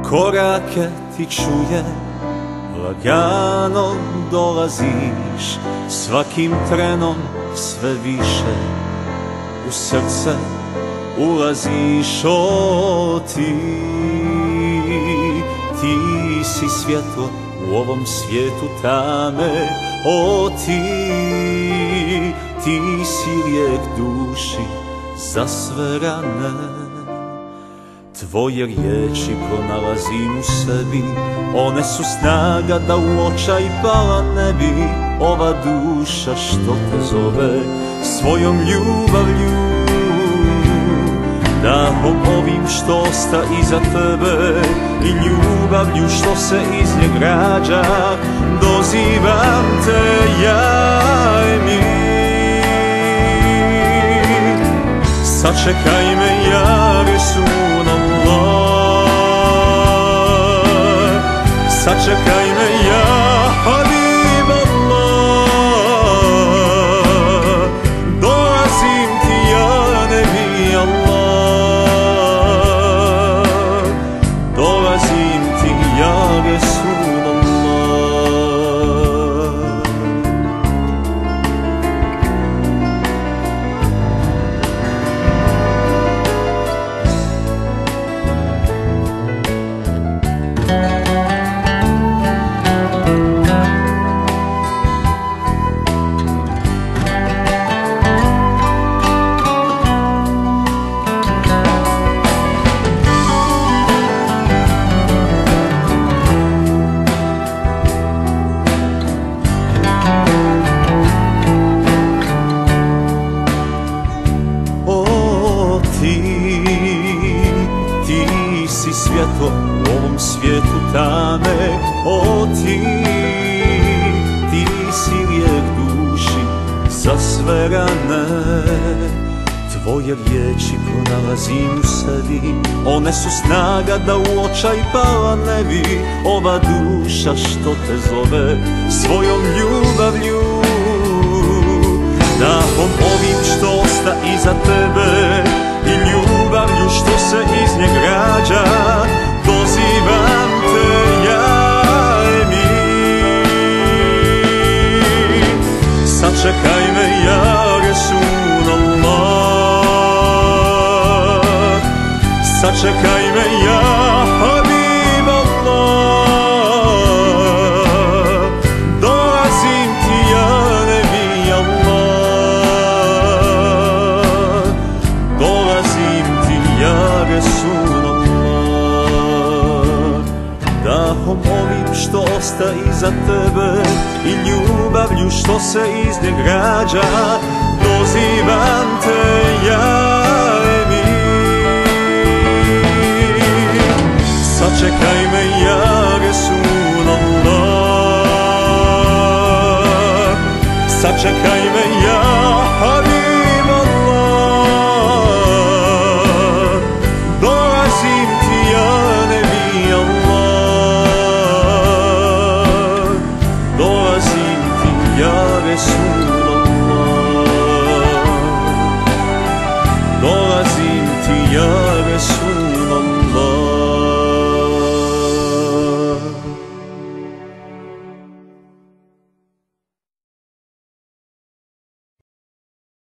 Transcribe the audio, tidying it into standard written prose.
korake ti čuje, lagano dolaziš, svakim trenom sve više u srce ulaziš. O ti si svjetlo u ovom svijetu tame. O ti si lijek duši za sve rane. Tvoje riječi pronalazim u sebi, one su snaga da u očaj pala ne bi. Ova duša što te zove svojom ljubavlju, dahom ovim što osta iza tebe i ljubavlju što se iz nje rađa, dozivam te ja Emir. Sačekaj me ja Resulallah, sačekaj me ja Habiballah, dolazim ti ja Nebi Allah, dolazim ti ja Resulallah. Ti si svjetlo u ovom svijetu tame. O ti si lijek duši za sve rane. Tvoje riječi pronalazim u sebi, one su snaga da u očaj pala ne bi. Ova duša što te zove svojom ljubavlju, dahom ovim što osta iza tebe i ljubavlju što se iz njeg rađa, dozivam te ja Emir. Sačekaj me ja Resulallah, sačekaj me ja Habiballah, dolazim ti ja Nebi Allah, dolazim ti ja Resulallah, dahom ovim što osta iza tebe i ljubavlju što se iz njeg rađa, dozivam te ja Emir. Sačekaj me ja Resulallah, sačekaj me ja Habiballah, dolazim ti ja Nebi Allah, dolazim ti ja Resulallah, dolazim ti ja